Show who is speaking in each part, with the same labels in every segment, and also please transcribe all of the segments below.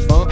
Speaker 1: Funk.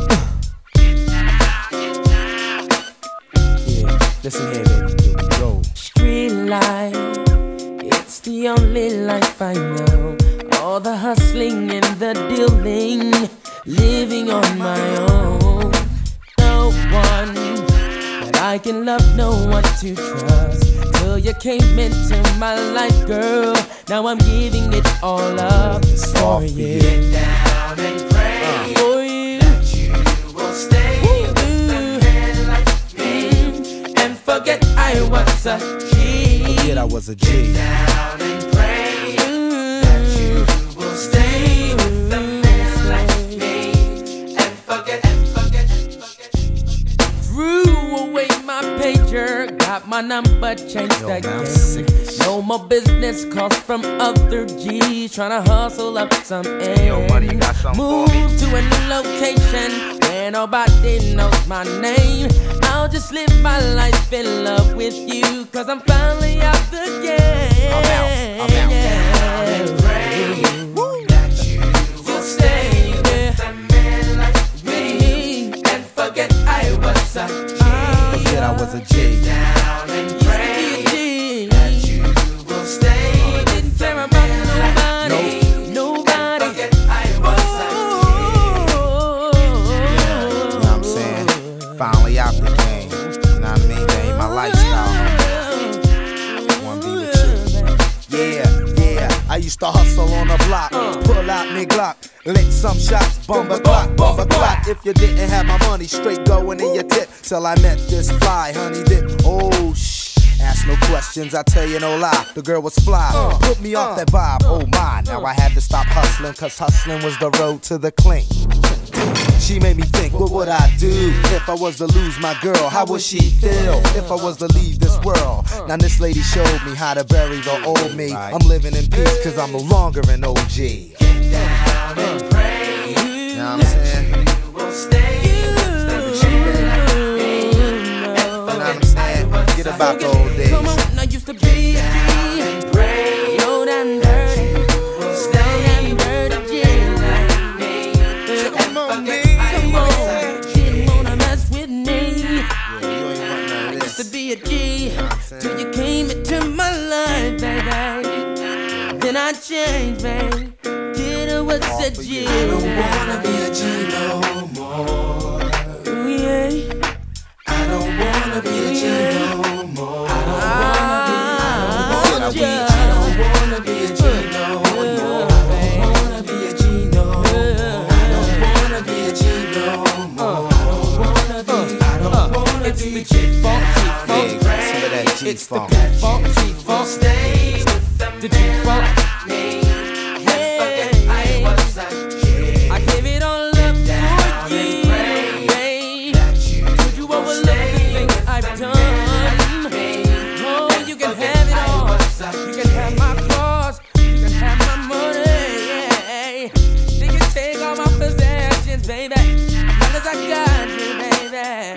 Speaker 1: Yeah, listen here, baby. Here we go.
Speaker 2: Street life, it's the only life I know. All the hustling and the dealing, living on my own. No one that I can love, no one to trust. Till you came into my life, girl. Now I'm giving it all up for you.
Speaker 3: Get down and pray
Speaker 2: for you,
Speaker 3: that you will stay with a man like me
Speaker 2: and forget I was a G.
Speaker 1: Forget I was a G.
Speaker 3: Get down and pray that you will stay with a man like me and forget.
Speaker 2: Threw away my pager, got my number changed again. No more business calls from other G's tryna hustle up some ends.
Speaker 4: Yo, buddy, you got something
Speaker 2: Move
Speaker 4: for me?
Speaker 2: to a new location where nobody knows my name. I'll just live my life in love with you, cause I'm finally out the game.
Speaker 4: I'm out.
Speaker 2: Yeah.
Speaker 3: Pray that you will stay with a man like me and forget I was a G.
Speaker 1: Forget I was a G.
Speaker 3: Down and pray that you will stay with a man like me.
Speaker 2: Nobody.
Speaker 3: Forget I was a
Speaker 1: You know what I'm saying? Finally out the game. You know what I mean? That ain't my lifestyle. Wanna be with you. Yeah. I used to hustle on the block, pull out me Glock, lick some shots, bumper clock. If you didn't have my money, straight going in your tip. Till I met this fly, honey dip. Oh shh, ask no questions, I tell you no lie. The girl was fly, put me off that vibe. Oh my, now I had to stop hustling, cause hustling was the road to the clean. She made me think, what would I do if I was to lose my girl? How would she feel if I was to leave this world? Now this lady showed me how to bury the old me. I'm living in peace cause I'm no longer an OG.
Speaker 3: Get down and pray.
Speaker 1: You know what I'm saying?
Speaker 3: You will stay with a man like me and
Speaker 1: You know what I'm
Speaker 3: forget I
Speaker 1: saying?
Speaker 3: was
Speaker 1: Get
Speaker 3: a
Speaker 1: about the
Speaker 3: G.
Speaker 1: old days.
Speaker 2: Come on, I used to be a G.
Speaker 3: And pray
Speaker 2: Low down dirty.
Speaker 3: will stay with a man like me and forget I was a G.
Speaker 2: Didn't wanna mess with me.
Speaker 1: Yeah, you ain't want none of
Speaker 2: Used to
Speaker 1: this.
Speaker 2: be a G till you came into my life, baby. Then I changed, baby. Did I was a G.
Speaker 3: I don't wanna be a G no more.
Speaker 2: Ooh, yeah.
Speaker 3: I don't wanna be a G no more. I don't wanna be a G no more. I don't wanna be a G no more. I don't wanna be a G no more. I don't wanna
Speaker 2: It's
Speaker 3: be
Speaker 2: the G-Funk, G-Funk.
Speaker 1: Yeah, some of that
Speaker 2: It's the
Speaker 1: G-funk.
Speaker 2: G-Funk, G-Funk.
Speaker 3: stay with
Speaker 2: The G-Funk.
Speaker 3: me and forget I was a G.
Speaker 2: I gave it all up for you, babe. Could you overlook the things I've done? Oh, you can have it all. You can have my cars. You can have my money. Yeah. You can take all my possessions, baby. As long as I got you, baby.